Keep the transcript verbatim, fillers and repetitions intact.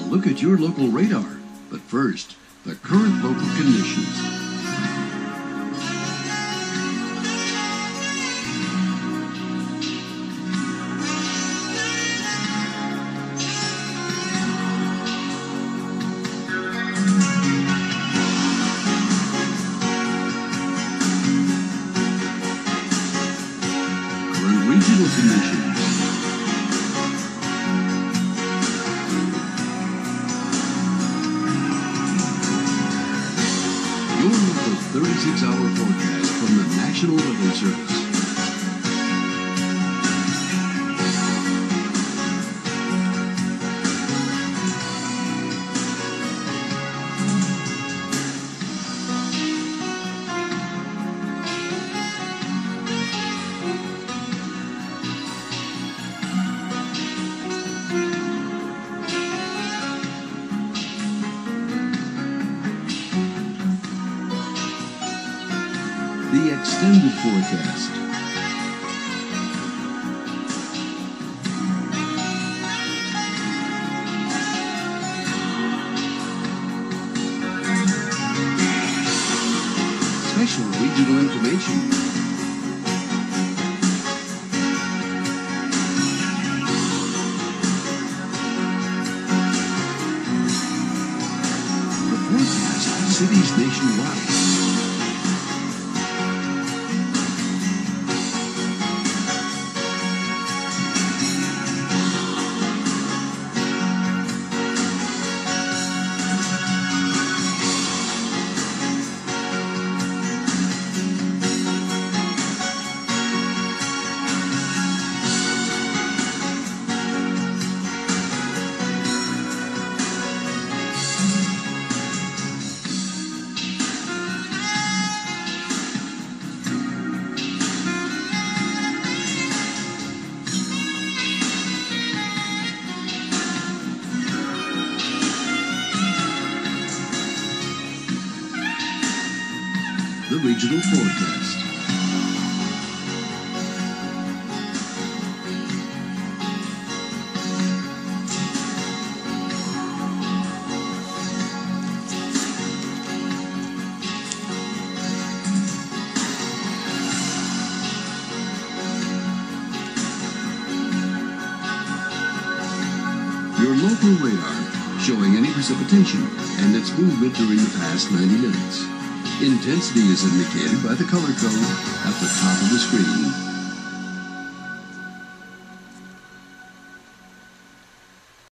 look at your local radar. But first, the current local conditions. Current regional conditions. Your local thirty-six hour forecast from the National Weather Service. The extended forecast. Special regional information. The forecast cities nationwide. The regional forecast. Your local radar showing any precipitation and its movement during the past ninety minutes. Intensity is indicated by the color code at the top of the screen.